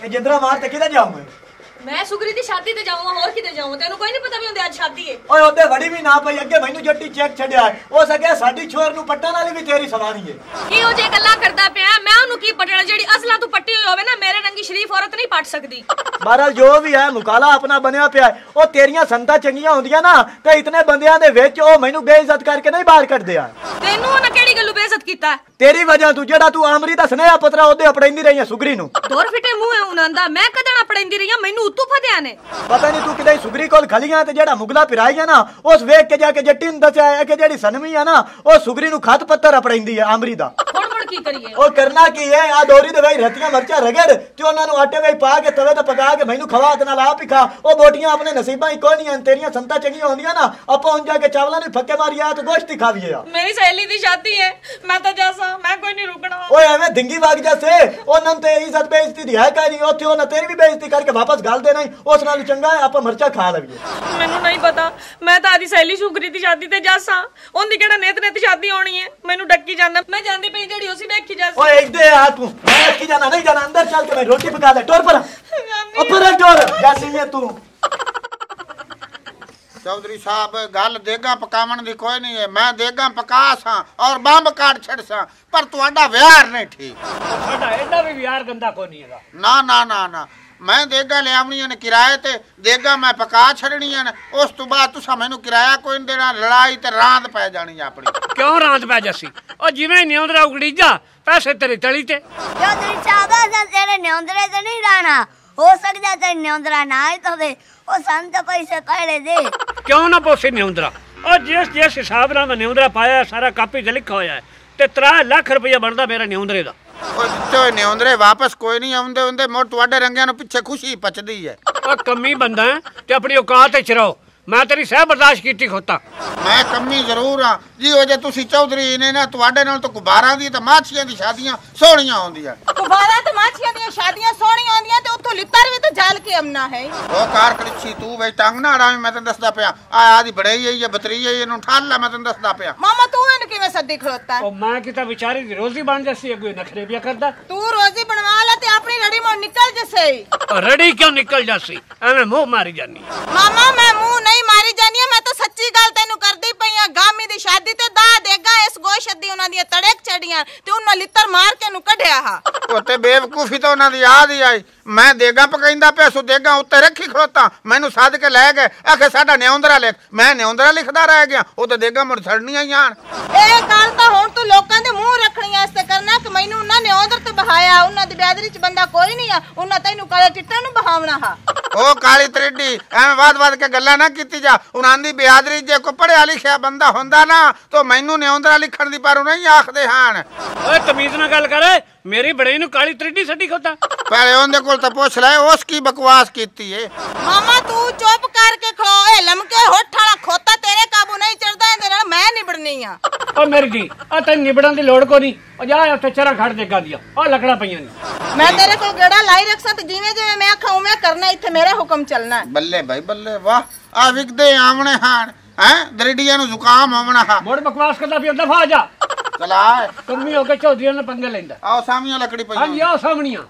जिंदरा मार ते किधर जाऊंगा मैं सुगरी दी शादी ते जाऊंगा और किते जाऊं तेनु कोई नहीं पता भी हुंदे आज शादी है ओए ओदे वड़ी भी ना पई अगे मैनू जट्टी चेक छड्या है ओ सके साडी छोर नु पट्टन वाली भी तेरी सवारी है की हो जे गल्ला करदा पिया मैं ओनु की पटना जेडी असला तू पट्टी होई होवे ना मेरे रंगी शरीफ औरत नहीं पट सकदी बहरहाल जो भी है मुकाला अपना बनया पिया है ओ तेरियां संता चंगियां होंदियां ना ते इतने बंदियां दे विच ओ मैनू बेइज्जत करके नहीं बाहर कट दिया तेनु ना केड़ी गल्लू बेइज्जत कीता तेरी वजह तू जेड़ा तू आमरी दा स्नेहा पत्रा ओदे अपड़ेंदी रही है सुगरी नु दौर फिटे मुंह है उनंदा मैं कदण अपड़ेंदी रही मैनू उतू फदया ने पता नहीं तू किदे सुगरी कोल खलियां ते जेड़ा मुगला पिराई है ना उस वेख के जाके जट्टी नु दसया है कि जेड़ी सनमी है ना ओ सुगरी नु खत पत्तर अपड़ेंदी है आमरी दा की करिए ओ करना की है आ दोरी दे भाई रतियां मरचा रगड़ ते ओना नु आटे में पा के तवे ते पका के मैनू खवा ते नाल आप ही खा ओ बोटियां अपने नसीबां ही कोई नहीं तेरियां संता चंगियां होंदियां ना आपा उन जाके चावला नु फक्के मारिया तो गोश्त ही खाविए मेरी सहेली दी शादी है मैं तो जासा मैं कोई नहीं रुकना ओए एवें धिंगी वाग जैसे ओनन ते इज्जत बेइज्जती दी है का नहीं ओथे ओना तेरी भी बेइज्जती करके वापस गाल दे नहीं उस नाल चंगा है आपा मरचा खा लविए मैनू नहीं पता मैं तो आदी सहेली सुगरी दी शादी ते जासा ओंदी केड़ा नेत नेत शादी होनी है मैनू डक्की जांदा मैं जांदी पई जेड़ी उसी देखी जासी ओए दे आ तू मैं की जाना नहीं जाना अंदर चल के मैं रोटी पका दे टोर पर ऊपर टोर जासी है तू चौधरी साहब गल देगा पकावन दी कोई नहीं है मैं देगा पका सा और बंब काट छड़ सा पर तुहाडा व्यवहार नहीं ठीक साडा एडा भी व्यवहार गंदा कोई नहीं हैगा ना ना ना ना मैं देगा ले आवनी ने किराए ते देगा मैं पका छड़नी है उस तो बाद तुसा मैनू किराया कोई नहीं देना लड़ाई ते रांद पै जानी है अपनी क्यों रांद पै जासी ओ जिवें न्योंदरा उगड़ीजा पैसे तेरी तली ते चौधरी साहब तेरे न्योंदरे ते नहीं रहना हो सकता तेरे न्योंदरा ना आए तो दे ओ संत पैसे पहले दे क्यों ना पोसे न्योंदरा ओ जिस जिस हिसाब नाल मैं न्योंदरा पाया सारा कापी ते लिखा होया है ते 3 लाख रुपया बनदा मेरा न्योंदरे दा ओ जित्ते न्योंदरे वापस कोई नहीं आउंदे हुंदे मोर तुहाडे रंगियां नु पीछे खुशी पचदी है ओ कमी बंदा है ते अपनी औकात च रहो मैं तेरी सह बर्दाश्त कीती खोता मैं कमी जरूर हां जी ओ जे तुसी चौधरी ने ना तुहाडे नाल तो गुबारां दी ते माछियां दी शादियां सोहणियां होंदियां गुबारां ते माछियां दी शादियां सोहणियां होंदियां ते उथों लित्तर भी तो जाल के अमना है ओ कार करिछी तू वे टंग ना अड़ावी मैं तन दसदा पिया आ आदी बड़ई है बतरी है इनु ठाल ला मैं तन दसदा पिया मामा तू इन किवें सद्दी खड़ोता है ओ मैं किता बेचारी दी रोजी बन जैसी कोई नखरे पिया करदा तू रोजी बनवा ला ते अपनी रड़ी मोड़ निकल जैसे रड़ी क्यों निकल जासी एवें मुंह मारी जानी मामा मैं मुंह नहीं मारी जानी मैं तो सच्ची गल तेनु करदी पई आ गामी दी शादी ते दा देगा इस गोश्त दी उना दी तड़क चढ़ियां ते उना लित्तर मार के नु कढया हा ओ ते बेवकूफी तो उना दी याद ही आई मैं देगा पकैंदा पे सो देगा उत्ते रखी खड़ोता मैनू सद के ले गए आखे साडा न्योंदरा लिख मैं न्योंदरा लिखदा रह गया ओ ते देगा मुड़ छड़नियां ही आन ए गल तां हुण तू लोकां दे मुंह रखणियां इसते करना कि मैनू उना न्योंदर ते बहाया उना दी बियादरी च बंदा कोई नहीं आ उना तैनू काले टिट्टा नु बहावना हा ओ काली त्रेडी एवें वाद के गल्ला ना कीती जा उनां दी बियादरी जे को पढ़िया लिखिया बंदा हुंदा ना तो मैनू न्योंदरा लिखण दी पर नहीं आखदे हान ओए तमीज ना गल कर मेरी बड़े नु काली त्रिडी सटी खोता पहले ओंदे कोल तो पूछ ले उस की बकवास कीती है मामा तू चुप करके खड़ो ए लमके होठ वाला खोता तेरे काबू नहीं चढ़दा इंदे नाल मैं निबड़नी आ ओ मेरी जी आ तै निबड़न दी लोड़ को नहीं ओ जा उत्ते चरा खड़ देगा दिया ओ लकड़ा पईयां ने मैं तेरे कोल गेड़ा लाई रखसा ते जिवें जिवें मैं आखां उवें करना इत्थे मेरा हुक्म चलना है बल्ले भाई बल्ले वाह आ विकदे आवणे हान हैं दरड़ियां नु जुकाम होवना हा मोड़ बकवास करदा फिर दफा आ जा चला कमी हो के चौधरी ने पंगे लेंदा आओ सामियां लकड़ी पई हां जी आओ सामणियां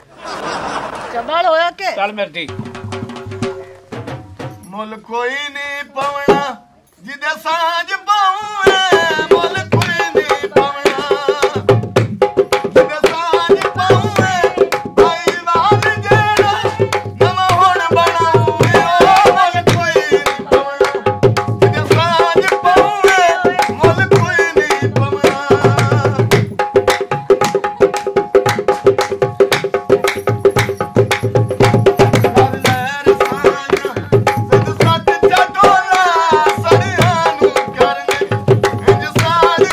चबल होया के चल मेरी मुल कोई नहीं पवना जिदे सांझ पाऊं मुल कोई नहीं पवना जिदे सांझ पाऊं आई वाल जेड़ा नवा हुण बनाऊं मुल कोई नहीं पवना जिदे सांझ पाऊं मुल कोई नहीं पवना सच चटोला सड़ियां नु करने इंज सारी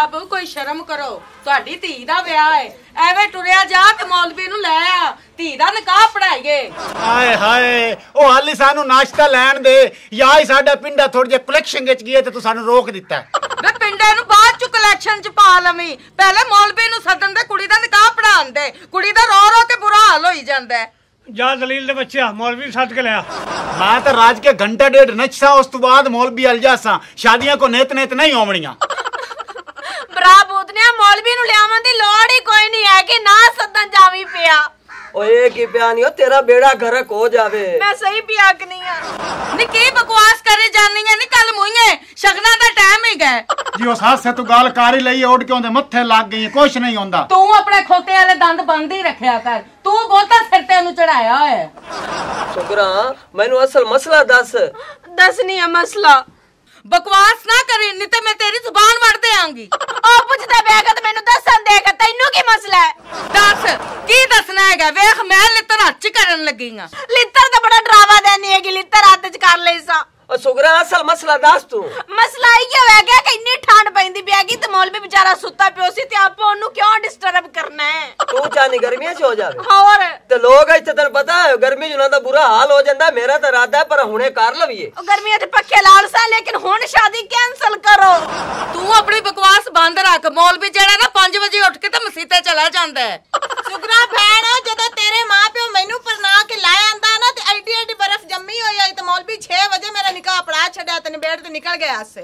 ਜਨਾਬ ਕੋਈ ਸ਼ਰਮ ਕਰੋ, ਤੁਹਾਡੀ ਧੀ ਦਾ ਵਿਆਹ ਹੈ, ਐਵੇਂ ਟੁਰਿਆ ਜਾ ਤੇ ਮੌਲਵੀ ਨੂੰ ਲੈ ਆ, ਧੀ ਦਾ ਨਿਕਾਹ ਪੜਾਈਏ। ਹਾਏ ਹਾਏ ਉਹ ਹਾਲੀ ਸਾਨੂੰ ਨਾਸ਼ਤਾ ਲੈਣ ਦੇ, ਜਾਂ ਹੀ ਸਾਡਾ ਪਿੰਡਾ ਥੋੜੀ ਜਿਹੀ ਕਲੈਕਸ਼ਨ ਵਿੱਚ ਗਿਆ ਤੇ ਤੂੰ ਸਾਨੂੰ ਰੋਕ ਦਿੱਤਾ। ਵੇ ਪਿੰਡੇ ਨੂੰ ਬਾਅਦ ਚ ਕਲੈਕਸ਼ਨ ਚ ਪਾ ਲਵੀਂ, ਪਹਿਲੇ ਮੌਲਵੀ ਨੂੰ ਸੱਦਣ ਦੇ, ਕੁੜੀ ਦਾ ਨਿਕਾਹ ਪੜਾਉਣ ਦੇ। ਕੁੜੀ ਦਾ ਰੋ ਰੋ ਕੇ ਬੁਰਾ ਹਾਲ ਹੋਈ ਜਾਂਦਾ ਹੈ। ਜਾ ਦਲੀਲ ਦੇ ਬੱਚਿਆ मौलवी सद के लिया। मैं तो राज के घंटा डेढ़ नचसा, उस तो बाद मौलवी अल जासा। शादियां को नेत नेत नहीं होवणियां। ਭਰਾ ਬੂਤਨਿਆ ਮੌਲਵੀ ਨੂੰ ਲਿਆਉਣ ਦੀ ਲੋੜ ਹੀ ਕੋਈ ਨਹੀਂ ਹੈ ਕਿ ਨਾ ਸੱਦਣ ਜਾਵੀ ਪਿਆ। ओए की पिया नहीं हो, तेरा बेड़ा गरक हो जावे। मैं सही पिया कि नहीं है नी की बकवास करे जानी है नी, कल मुइए शगना दा टाइम ही गए जी उस हाथ से तू गाल कारी लई उड़ के ओंदे मत्थे लग गई, कुछ नहीं होंदा। तू अपने खोते वाले दंद बंद ही रखया कर, तू बहुता सिर ते नु चढ़ाया है। शुक्रा मैनू असल मसला दस। दसनी है मसला। बकवास ना करी नहीं ते मैं तेरी जुबान वड़ देंगी। ओ पुछदा बेगा ते मेनू दसन देगा, तैनू की मसला है? दस की दसना है? वेख मैं लित्तर हच करन लगी हां। लित्तर तो बड़ा डरावा देनी है कि लित्तर हाथ च कर ले सा। ओ शुक्रा असल मसला दस तू। मसला ये हो गया कि इतनी ठंड पैंदी पियागी ते मौलवी बेचारा सुता पियो सी ते आप ओनु क्यों डिस्टर्ब करना है? तू चाहनी गर्मियां च हो जावे और ते लोग इत्थे तैनूं पता है गर्मी च उन्हां दा बुरा हाल हो जांदा। मेरा तो इरादा है पर हुणे कर लवीए। ओ गर्मियां ते पक्के लाल सा, लेकिन हुण शादी कैंसल करो। तू अपनी बकवास बंद रख। मौलवी जेड़ा ना 5 बजे उठ के ते मसीते चला जांदा है। शुक्रा भैण जदों तेरे मां प्यो मैनू परना के ला आंदा ना ते एडी एडी बर्फ जम्मी होई आई ते मौलवी 6 बजे मेरा निकाह पड़ा छड्या ते निबेड़ ते निकल गया से।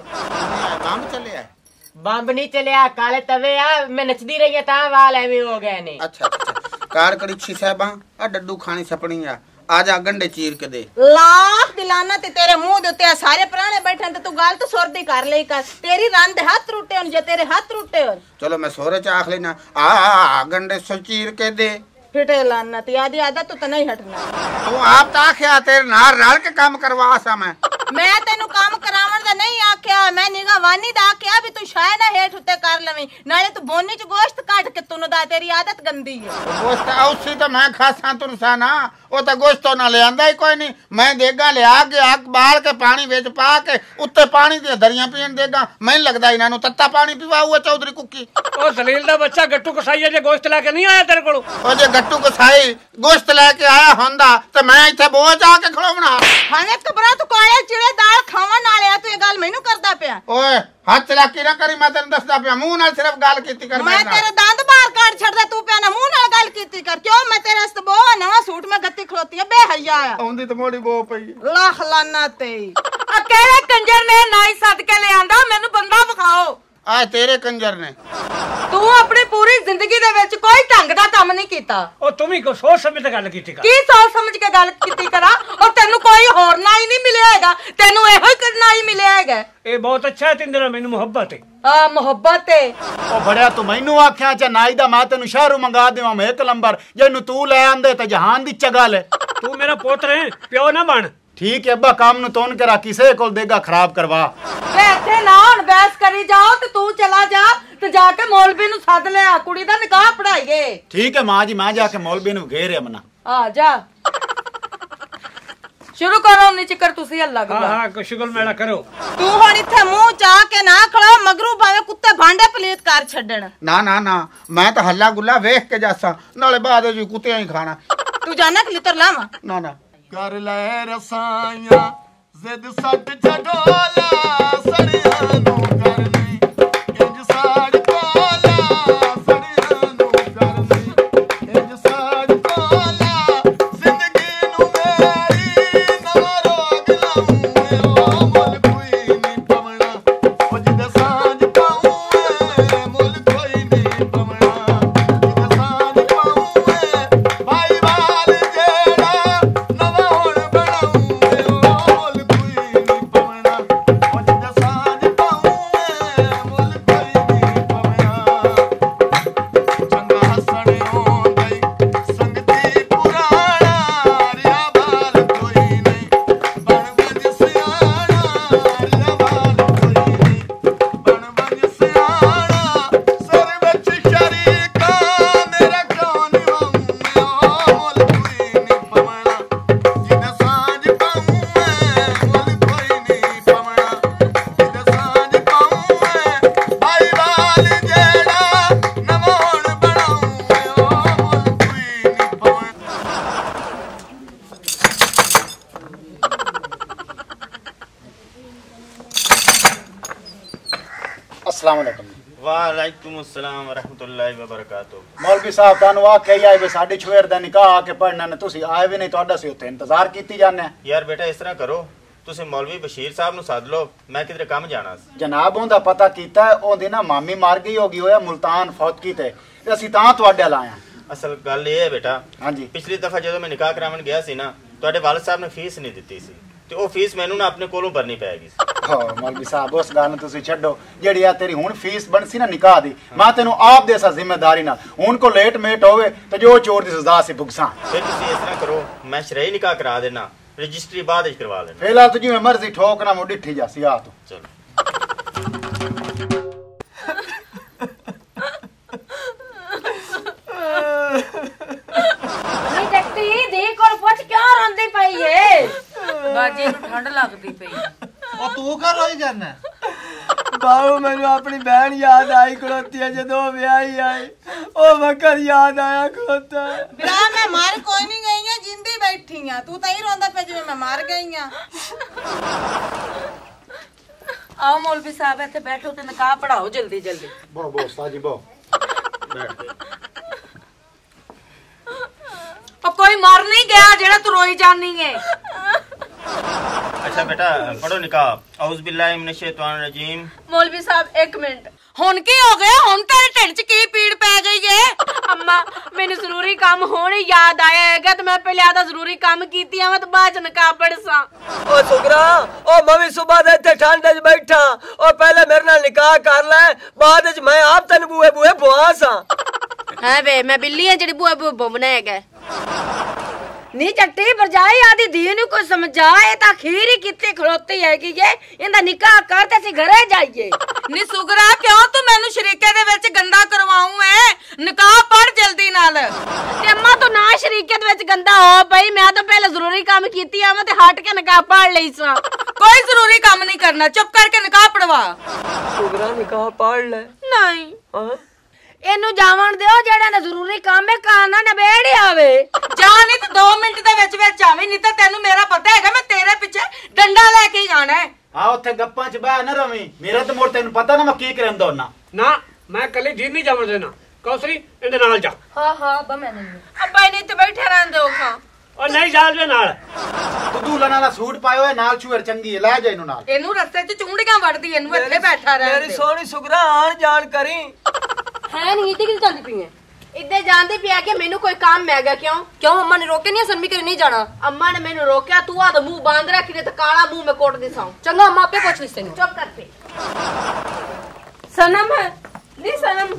काम चले है बंब नहीं चलिया, काले तवे आ, मैं नचदी रही है ता वाल एवें हो गए ने। अच्छा अच्छा कार कड़ीछी साहबा आ डड्डू खानी सपनी आ, आजा गंडे चीर के दे। लाख दिलाना ते तेरे मुंह दे उत्ते सारे पुराने बैठे ते तू गल तो सुरदी कर ले कर। तेरी रंद हाथ टूटे होन जे तेरे हाथ टूटे होन। चलो मैं सोरे च आख लेना आ गंडे सो चीर के दे। फिटे लाना ते आदि आदत तो नहीं हटना। तू आप ता आख्या तेरे नाल रल के काम करवा सा मैं तेनू काम करावन दा नहीं आख्या, मैं निगाह वानी दा आख्या भी तू शाय ना हेठ उत्ते कर लवी। नाले तू बोनी च गोश्त काट के तू दा, तेरी आदत गंदी है। गोश्त औसी तो मैं खासा तुन सा ना, ओ तो गोश्त तो ना ले आंदा ही कोई नहीं। मैं देगा ले आके आग बाल के पानी विच पा के उत्ते पानी दी दरियां पीन देगा। मैनूं लगदा इन्हां नूं तत्ता पानी पीवा हुआ चौधरी कुक्की। ओ दलील दा बच्चा गट्टू कसाई जे गोश्त लेके नहीं आया तेरे कोल? ओ जे गट्टू कसाई गोश्त लेके आया होंदा ते मैं इत्थे बोझ आके खड़ोवना। हाने कबरा तू काले चिड़े दाल खावन नाले तू ये गल मैनू करदा पिया। ओए हाथ चलाकी ना करी, मैं तेन दसदा पिया मुंह नाल सिर्फ गल कीती कर। मैं तेरे दंद बाहर काट छड़दा, तू पिया ना मुंह नाल गल कीती कर। क्यों मैं तेरे वास्ते बहुत नवा सूट में गत्ती खलोती है बेहया आ। औंदी ते मोड़ी बो पई लाख लाना ते अकेले कंजर ने नाई सद के ले आंदा। मैनू बंदा विखाओ। आ तेरे कंजर ने तू अपनी पूरी जिंदगी दे विच कोई ढंग दा काम नहीं कीता। ओ तुम ही को सोच समझ के गल कीती कर। की सोच समझ के गल कीती करा? और तेनू कोई होर ना ही नहीं मिलिया हैगा, तेनू एहो ही करना ही मिलिया हैगा। ए बहुत अच्छा है, तीन दिन मैनू मोहब्बत है। हां मोहब्बत है। ओ बड़िया तू मैनू आख्या चा नाई दा मैं तेनू शहरों मंगा देवां मैं एक नंबर, जेनू तू ले आंदे ते जहान दी चगल है। तू मेरा पुत्र है, प्यो ना बन। ठीक है अब्बा, काम नु तोन के राखी से कोल देगा खराब करवा। बैठे ना हुन बहस करी जाओ ते तू चला जा ते जाके मौलवी नु सद ले आ, कुड़ी दा निकाह पढ़ाईए। ठीक है मां जी, मैं जाके मौलवी नु घेरे मना। आ जा शुरू करो नीचे कर तुसी हल्ला करो। हां हां शुगल मेला करो। तू हुन इथे मुंह चा के ना खड़ो, मगरू भावे कुत्ते भांडे पलीत कर छड्डण। ना ना ना मैं तो हल्ला गुल्ला वेख के जासा, नाले बाद जी कुत्ते ही खाना। तू जाना कि लितर लावा? ना ना कर ले रसाइयां जिद सट छडोला सड़ियां नू करनी इंज साड़ कोला सड़ियां नू करनी इंज साड़ कोला जिंदगी नू मेरी नवा रोग लाऊं ओ मुल कोई नहीं पवना ओ जिद सांझ पाऊं मुल कोई नहीं पवना जिद सांझ पाऊं भाई वाल जेड़ा नवा हुण बनाऊं ओ मुल कोई नहीं पवना ओ अस्सलाम वालेकुम। वालेकुम अस्सलाम व रहमतुल्लाहि व बरकातुहू। मौलवी साहब तानू आ कही आए साडी छवेर दा निकाह आके पढ़ना ने तुसी आए भी नहीं, तुहाडा सी उत्थे इंतजार कीती जाने। यार बेटा इस तरह करो, तुसी मौलवी बशीर साहब नु साध लो, मैं किधरे काम जाना सी। जनाब ओंदा पता कीता है, ओंदी ना मामी मार गई होगी, होया मुल्तान फौत कीते ते असी तां तुहाडे अल आए। असल गल ये है बेटा, हाँ जी, पिछली दफा जो मैं निकाह करावन गया सी ना, तुहाडे वालिद साहब ने फीस नहीं दित्ती सी ते ओ फीस मैनू ना अपने कोलों भरनी पैगी। मौलवी साहब उस गल तुसी छड्डो, जेड़ी आ तेरी हुण फीस बनसी ना निकाह दी, मैं तेनू आप दे सा जिम्मेदारी ना, हुण को लेट मेट होवे ते जो चोर दी सजा सी भुगसां। फिर तुसी इस तरह करो, मैं शरई निकाह करा देना, रजिस्ट्री बाद विच करवा लेना। फिलहाल तो जिवें मर्जी ठोकना मुंडी ठी जासी आ तू। चलो बाजी नूं ठंड लगदी पई। ओ तू कर रोई जाना बाबू मैनू अपनी बहन याद आई खड़ोती है जदों ब्याही आई, ओ वक्त याद आया खड़ोता। बिरा मैं मर कोई नहीं गई हां, जिंदी बैठी हां, तू तां ही रोंदा पे जिवें मैं मर गई हां। आओ मौलवी साहब इत्थे बैठो ते निकाह पढ़ाओ जल्दी जल्दी। बो साजी बो बैठ। कोई मर नहीं गया जेड़ा तू रोई जानी है। अच्छा बेटा पढ़ो निकाह। औज़ बिल्लाहि मिनश शैतानिर रजीम। मौलवी साहब एक मिनट, हुन की हो गया? हुन तेरे ढिड च की पीड़ पै गई है? अम्मा मैंने जरूरी काम होने याद आया है तो मैं पहले आधा जरूरी काम कीती है, मैं तो बाद च निकाह पढ़सा। ओ सुगरा, ओ मैं भी सुबह दे इत्थे ठंड च बैठा, ओ पहले मेरे नाल निकाह कर ले, बाद च मैं आप तन बूए बूए बुआसा। है बे मैं बिल्ली है जेडी बूए बूए बोमना है। नी चट्टी भरजाई आदि धी नु कोई समझा, ए ता खीर ही कितने खड़ोती है कि ये इंदा निकाह करते सी घरे जाइए। नी सुगरा क्यों तू मैनू शरीके दे विच गंदा करवाऊं है? निकाह पढ़ जल्दी नाल। ते अम्मा तो ना शरीके दे विच गंदा हो भाई, मैं तो पहले जरूरी काम कीती है, मैं ते हट के निकाह पढ़ लई सा। कोई जरूरी काम नहीं करना, चुप करके निकाह पढ़वा। सुगरा निकाह पढ़ ले। नहीं एनु जावन दियो, जेड़ा ने जरूरी काम है काना नबेड़ आवे। जा नहीं तो 2 मिनट दे विच विच आवी, नहीं तो तेनू मेरा पता है मैं तेरे पीछे डंडा लेके ही आना है। हां उत्थे गप्पां च बह ना रवी, मेरा तो मोर तेनू पता ना मैं की करंदा होना ना। मैं कली जी नहीं जावन देना, कौसरी इंदे नाल जा। हां हां अब्बा मैं नहीं, अब्बा नहीं तो बैठे रहन दो खा। और नहीं जा दे नाल। तू दूल्हा नाल सूट पायो है, नाल छुएर चंगी है, ले जा इनु नाल। इनु रस्ते च चूंडियां वड़दी, इनु इत्थे बैठा रह। मेरी सोनी सुगरा आन जान करी है नहीं इतनी जाती पई है इधर जानती पिया कि मेनू कोई काम मैं गया। क्यों अम्मा ने रोके नहीं? सनमी करे नहीं जाना। अम्मा ने मेनू रोकया, तू आ तो मुंह बांध रखी ने तो काला मुंह में कोट दिसाऊं। चंगा अम्मा आपे पूछ लिस तेनू। चुप कर पे सनम है नी सनम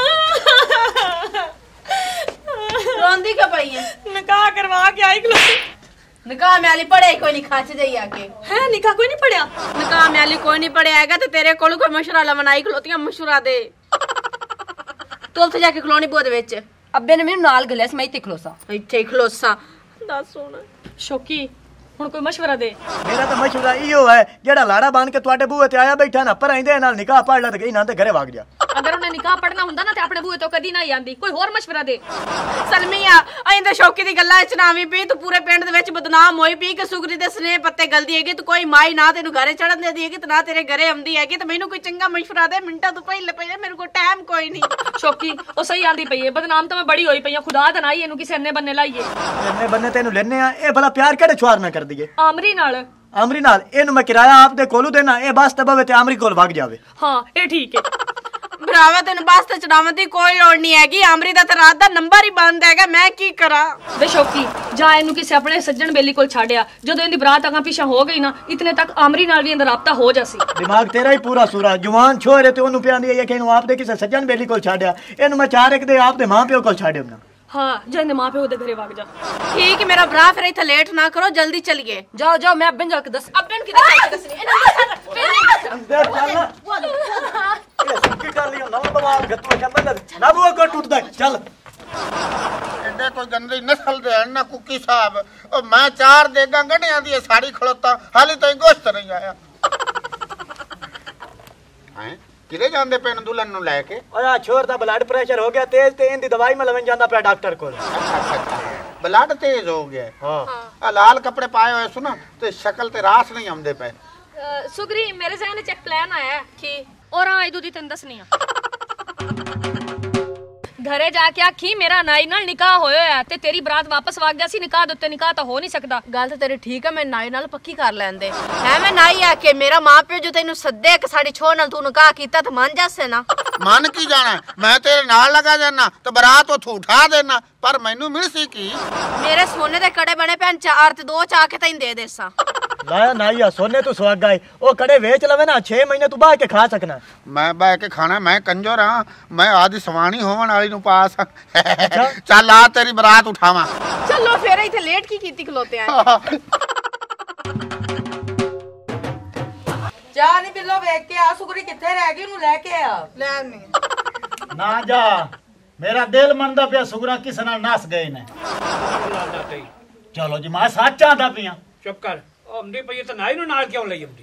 रोंदी क्यों पई है? निकाह करवा के आई खलोती। निकाह में आली पढ़े कोई नहीं, खाच जाई आके है। निकाह कोई नहीं पढ़िया? निकाह में आली कोई नहीं पढ़िया है तो तेरे कोल कोई मशवरा लवनाई खलोतियां मशवरा दे। तो उत्थे जाके खलोनी बुआ दे विच। अब्बे ने मेनू नाल गलिया, मैं इत्थे खलोसा। इत्थे खलोसा दस हुण शौकी हुण कोई मशवरा दे। मेरा तो मशवरा इहो है, जेड़ा लाड़ा बांध के तुहाडे बूहे ते आया बैठा ना, पर इंदे नाल निकाह पढ़ ले ते गई ना ते घरे भाग जा। अगर उन्हें निकाह पढ़ना हुंदा ना ते अपने बूहे तो कदी ना ही आंदी। कोई होर मशवरा दे। सलमिया इंदे शौकी दी गल्लां च ना आवी पई, तू पूरे पिंड दे विच बदनाम होई पई कि सुगरी दे स्नेह पत्ते गलदी हैगी, तू कोई माई ना तेनू घरे चढ़न देदी हैगी ते ना तेरे घरे आंदी हैगी, ते मैनू कोई चंगा मशवरा दे। मिंटा तो पहले पहले मेरे को टाइम कोई नहीं। शौकी ओ सही आंदी पई है, बदनाम तो मैं बड़ी होई पई हां, खुदा दा ना ही इनू किसे अन्ने बन्ने लाईए। अन्ने बन्ने तेनू लेने आ, ए भला प्यार केड़े छुआर ना कर दिए? आमरी नाल। आमरी नाल एनू मैं किराया आप दे कोलू देना, ए बस तबवे ते आमरी कोल भाग जावे। हां ए ठीक है भरावा, तेन बस ते चढ़ावन दी कोई लोड़ नहीं हैगी। आमरी दा ते रात दा नंबर ही बंद हैगा, मैं की करा? वे शौकी जा इनू किसे अपने सज्जन बेली कोल छाड़िया, जदों इंदी बरात अगा पीछा हो गई ना, इतने तक आमरी नाल भी इंदा राबता हो जासी। दिमाग तेरा ही पूरा सूरा, जवान छोरे ते ओनू प्यांदी है कि इनू आप दे किसे सज्जन बेली कोल छाड़िया, इनू मैं चार एक दे आप दे मां प्यो कोल छाड़िया ना। हाँ जाने मां प्यो दे घरे भाग जा। ठीक है मेरा भरा, फिर इथे लेट ना करो, जल्दी चलिए। जाओ जाओ, मैं अब्बन जाके दस। अब्बन की दसनी अंदर चल ये सुक्की कर लियो ना बवाल गत्तो चंबल ना बुआ को टूट दे। चल एडे कोई गंदी नस्ल दे ना कुकी साहब, ओ मैं 4 देगा गड्डियां दी साड़ी खड़ोता, हाली तो गोश्त नहीं आया। हैं किरे जांदे पेन दुल्हन नु लेके? ओया छोर दा ब्लड प्रेशर हो गया तेज ते इंदी दवाई में लवन जांदा पे डॉक्टर कोल। अच्छा ब्लड तेज हो गया। हां आ लाल कपड़े पाए हुए सुना ते शक्ल ते रास नहीं आंदे पे। सुगरी मेरे जहन च एक प्लान आया है कि और हाँ इदू दी तेन दसनी घरे जाके आखी मेरा नाई नाल निकाह होया है ते तेरी बरात वापस वाग जासी निकाह दे उत्ते निकाह तो हो नहीं सकदा। गल ते तेरी ठीक है मैं नाई नाल पक्की कर लैंदे है मैं नाई आके मेरा मां प्यो जो तेनू सद्दे कि साडी छोड़ नाल तू निकाह कीता ते मान जासे ना। मन की जाना मैं तेरे नाल लगा जाना तो बरात उथों उठा देना पर मैनू मिल सी की मेरे सोने दे कड़े बने पैन 4 ते 2 चा के तैन दे देसा। लाया नाइया सोने तू स्वाग गए ओ कड़े वेच लवे ना 6 महीने तू बाह के खा सकना। मैं बाह के खाना मैं कंजर हां मैं आदि सवाणी होवन वाली नु पास चल आ तेरी बरात उठावा। चलो फेर इथे लेट की कीती खलोते हैं जा नहीं बिल्लो वेख के आ सुगरी किथे रह गई नु लेके आ ले नहीं ना जा मेरा दिल मनदा पिया सुगरा किस नाल नस गए ने। चलो जी मैं सच आंदा पिया। चुप कर ओ अमदी पई तो नाई नु नाल क्यों लई अमदी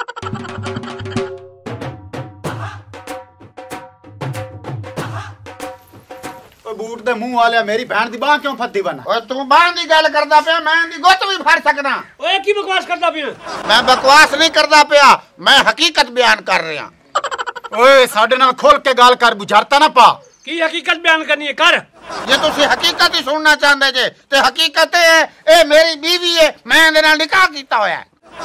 ओ बूट दे मुंह वाले मेरी बहन दी बाह क्यों फद्दी बना। ओए तू बाह दी गल करदा पिया मैं दी गुੱਤ भी फड़ सकना। ओए की बकवास करदा पिया। मैं बकवास नहीं करदा पिया मैं हकीकत बयान कर रहा। ओए साडे नाल खोल के गल कर बुझारता ना पा। की हकीकत बयान करनी है कर। जे तुसी हकीकत ही सुनना चाहते जे ते हकीकत है ए मेरी बीवी है मैं इहदे नाल निकाह कीता होया।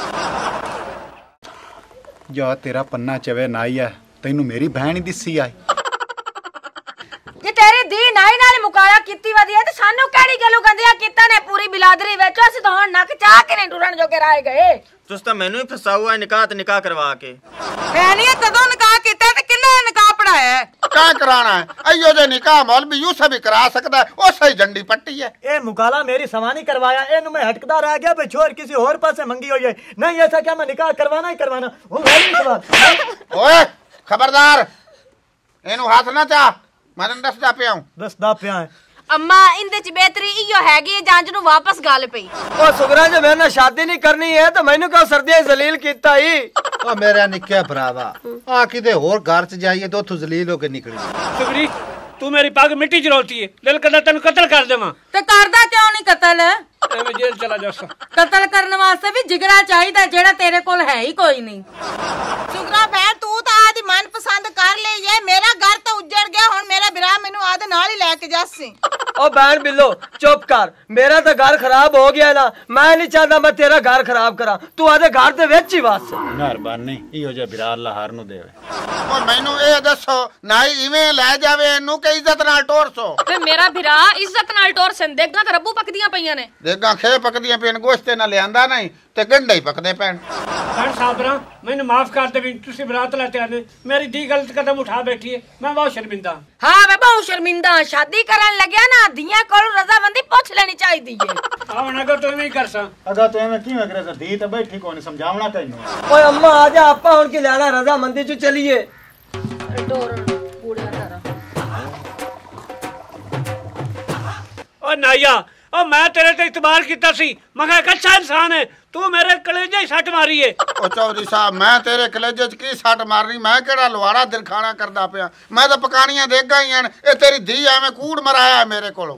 जा तेरा पन्ना चवे नाई है तैनू मेरी बहन ही दिसी आई। जे तेरी दी नाई नाल मुकाला कीती वदी है ते सानू केड़ी गलो गंदिया कीता ने पूरी बिलादरी विच अस तो हुण नक चाह के नहीं टुरन जो के रह गए। तुस तो मैनू ही फसाऊ है निकाह ते निकाह करवा के। मैं नहीं कदों निकाह कीता ते किन्ने निकाह पढ़ाया है क्या कराना है अयो जे निकाह मौलवी यूसुफ भी करा सकदा है ओ सही झंडी पट्टी है। ए मुकाला मेरी सवानी करवाया एनु मैं हटकदा रह गया पे छोर किसी और पासे मंगी हुई है नहीं ऐसा क्या मैं निकाह करवाना ही करवाना हूं मेरी सवाल। ओए खबरदार एनु हाथ ना चा मैं तन दसदा पिया है। अम्मा इंदे च बेहतरी इयो हैगी जांच नु वापस गल पई। ओ सुगरा जे मैंने शादी नहीं करनी है तो मैनू क्यों सर्दियां जलील कीता ही। ओ मेरा निक्का भरावा आ किते होर घर च जाइए तो तू जलील होके निकली। सुगरी तू मेरी पग मिट्टी च रोलती है दिल करदा तैनू कत्ल कर देवां ते करदा क्यों नहीं कत्ल एवें जेल चला जासा। कत्ल करने वास्ते भी जिगरा चाहिदा जेड़ा तेरे कोल है ही कोई नहीं। सुगरा बहन तू तो आदी मन पसंद कर ले ये मेरा घर तो उजड़ गया हुन मेरा बिरा मेनू आदे नाल ही लेके जासी। ओ बहन बिल्लो चुप कर मेरा तो घर खराब हो गया ना मैं नहीं चाहता मैं तेरा घर खराब करा तू आदे घर दे विच ही बस। मेहरबानी इहो जे बिरा अल्लाह हर नु देवे। ओ मैनू ए दसो नाई इवें ले जावे एनु के इज्जत नाल टोरसो ते मेरा बिरा इज्जत नाल टोर सन देखदा ते रब्बू पकदियां पईयां ने देगा खे पकदियां पेन गोश्ते ना लियांदा नहीं ते गंढे ही पकदे पैन। सर साबरा मैनू माफ कर दे तुसी बरात लेते आने मेरी दी गलत कदम उठा बैठी है मैं बहुत शर्मिंदा। हां मैं बहुत शर्मिंदा शादी करन लगया ना दियां कोल रजामंदी पूछ लेनी चाहिदी है। हां अगर तू नहीं कर सा अगर तू एवें किवें करे तो दी तो बैठी कोनी समझावना तैनू। ओए अम्मा आजा आपा हुन की लाना रजामंदी च चलिए। ओ नाइया ओ मैं तेरे ते इतबार कीता सी मैं एक अच्छा इंसान है तू मेरे कलेजे ही सट मारी है। ओ चौधरी साहब मैं तेरे कलेजे च की सट मारनी मैं केड़ा लवाड़ा दिल खाना करदा पिया मैं तो पकानियां देगा ही हन ए तेरी धी एवें कूड़ मराया है मेरे कोलों।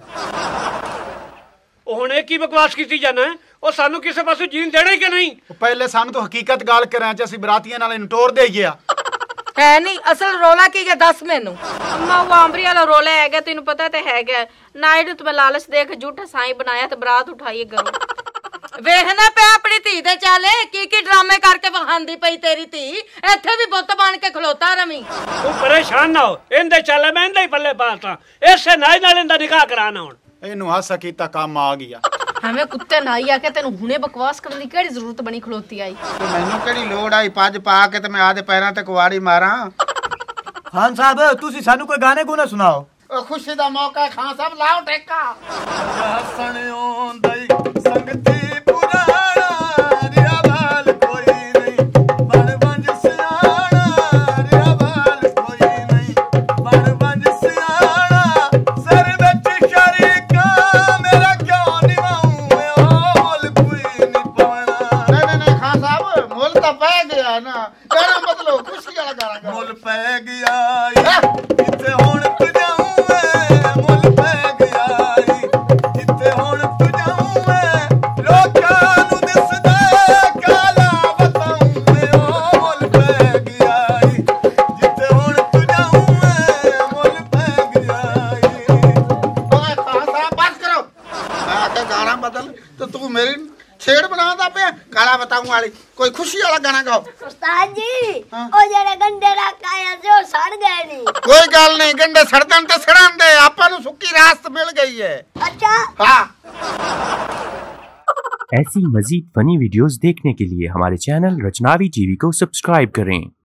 ओ हुण की बकवास कीती जाना है ओ सानू किसे पासों जीन देना ही कि नहीं। पहले सानू तो हकीकत गल करां च ਅਸੀਂ ਬਰਾਤੀਆਂ ਨਾਲ ਇਨਟੋਰ ਦੇ ਗਿਆ है नहीं असल रोला की है दस मेनू। अम्मा वो आमरी वाला रोला है तेन पता तो है नाइट तुम्हें लालच देख झूठा साई बनाया तो बरात उठाइए करो। वेखना पे अपनी धी दे चाले की ड्रामे करके वखांदी पई तेरी धी इत्थे भी बुत बन के खलोता रवी। तू परेशान ना हो इंदे चाले मैं इंदे पल्ले पासा ऐसे नाई नाल इंदा निकाह कराना हुन ਇਹਨੂੰ ਹਾਸਾ ਕੀਤਾ ਕੰਮ ਆ ਗਿਆ। हमें कुत्ते नाई आके तेन हुणे बकवास करने की केड़ी जरूरत बनी खलोती आई। तो मैनू केड़ी लोड़ आई पज पा के ते मैं आदे पैरां ते कुवाड़ी मारां। खान साहब तुसी सानू कोई गाने गुना सुनाओ। ओ खुशी दा मौका है खान साहब लाओ टेका। हसन ओंदई संगती पुराना रिया बाल कोई नहीं बन बंज सियाना रिया बाल कोई नहीं बन बंज सियाना सर विच शरीका मेरा क्यों निवाऊं मोल कोई नहीं पाना। नहीं खान साहब मोल तो पै गया ना गाना बदलो खुशी वाला गाना मोल पै गया इत्थे हुण तू जाऊं मोल पै गया इत्थे हुण तू जाऊं लोकां नू दिसदा काला बताऊं गाना बदल तो तू मेरी छेड़ बनाता पे गाना बताऊं वाली कोई खुशी वाला गाना गाओ। उस्ताद जी ओ जेड़े गंडे रख आया थे ओ सड़ गए नहीं। कोई गल नहीं गंडे सड़दन ते सड़न दे आपा नु सुक्की रास्त मिल गई है। अच्छा हां। ऐसी मजीद फनी वीडियोस देखने के लिए हमारे चैनल रचनावी टीवी को सब्सक्राइब करें।